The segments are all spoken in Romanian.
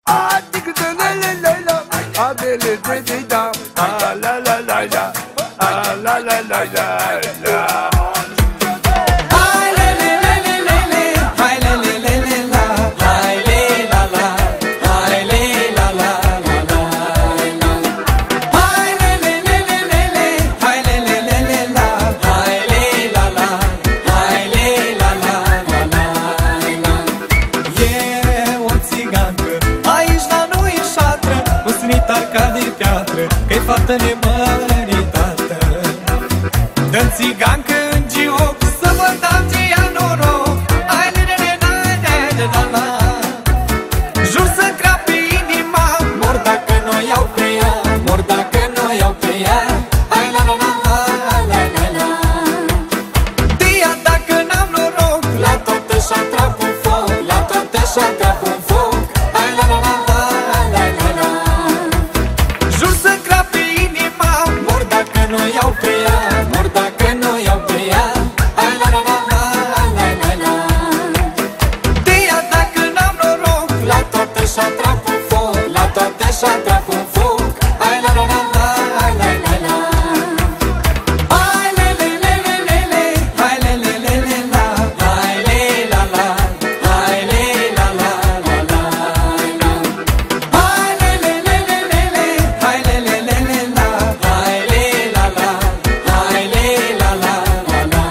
Că-i fată nemăritată. Dă-mi țigancă în gioc să vă dau ce ia noroc. Ai la-la-la-la-la-la. Jur să-mi crape inima, mor dacă nu iau pe ea, mor dacă nu iau pe ea. Ai la-la-la-la-la-la. De ea dacă n-am noroc, la toate și-a trap un foc, la toate și-a trap un foc. Ai la-la-la-la-la-la. Jur să-mi crape inima, mor dacă nu iau pe ea, mor dacă nu iau pe ea. Ai la-la-la-la-la-la. De ea dacă n-am noroc, la toate și-a trap un foc, la toate și-a trap un foc. Ai la-la-la-la-la-la. Hai le-le-le-le-le, hai le-le-le-le-la, hai le-la-la, hai le-la-la-la-la. Hai le-le-le-le-le, hai le-le-le-le-la, hai le-la-la, hai le-la-la-la-la.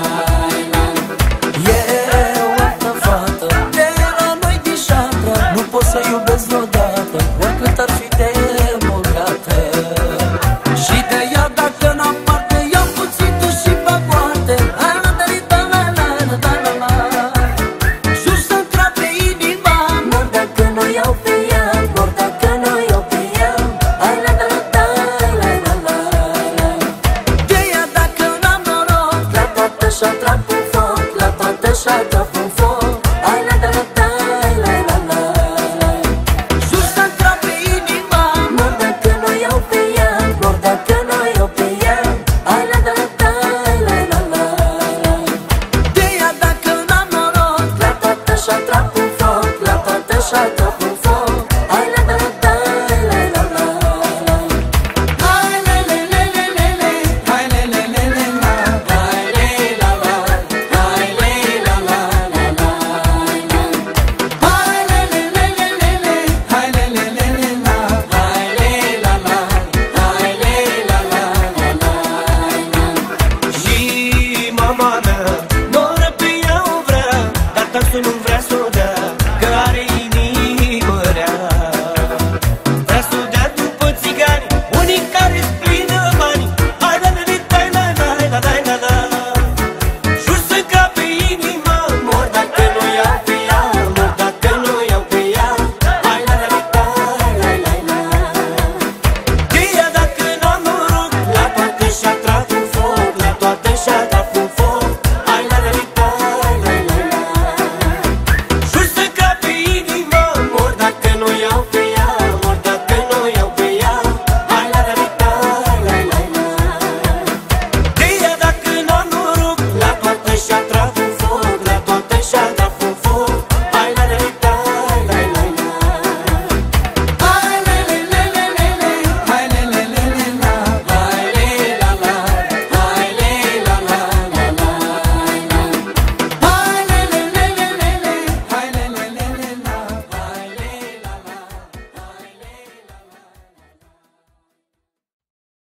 Eu, altă fată, de la noi din șatră, nu pot să iubesc vreodată, oricât ar fi de